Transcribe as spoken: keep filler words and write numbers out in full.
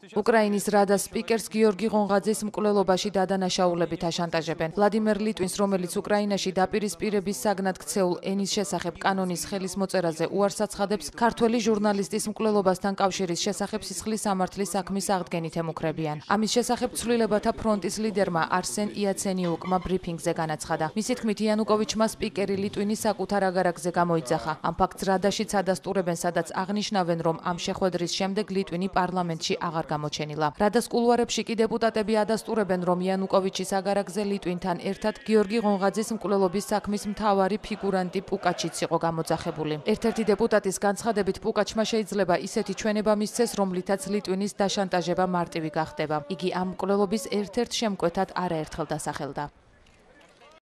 უკრაინის რადას სპიკერს გიორგი ღონღაძის მკვლელობაში დადანაშაულებით აშანტაჟებენ. ვლადიმერ ლიტვინს, რომელიც უკრაინაში დაპირისპირების საგნად ქცეულ ენის შესახებ კანონის ხელის მოწერაზე უარს აცხადებს, ქართველი ჟურნალისტის მკვლელობასთან კავშირის შესახებ სისხლის სამართლის საქმის აღდგენით ემუქრებიან. ამის შესახებ ცვლილებათა ფრონტის ლიდერმა არსენ იაცენიუკმა ბრიფინგზე განაცხადა. მისი თქმით, იანუკოვიჩმა სპიკერი ლიტვინის საკუთარ აგარაკზე გამოიძახა. ამ ფაქტს რადაშიც ადასტურებენ, სადაც აღნიშნავენ, რომ ამ შეხვედრის შემდეგ ლიტვინი პარლამენტში აღარ გამოჩენილა. რადას კულუარებში კი დეპუტატები ადასტურებენ, რომ იანუკოვიჩის აგარაკზე ლიტვინთან ერთად გიორგი ღონღაძის მკვლელობის საქმის მთავარი ფიგურანტი პუკაჩიც იყო გამოძახებული. ერთ-ერთი დეპუტატის განცხადებით, პუკაჩმა შეიძლება ისეთი ჩვენება მისცეს, რომლითაც ლიტვინის დაშანტაჟება მარტივი გახდება. იგი ამ მკვლელობის ერთ-ერთ შემკვეთად არაერთხელ დასახელდა.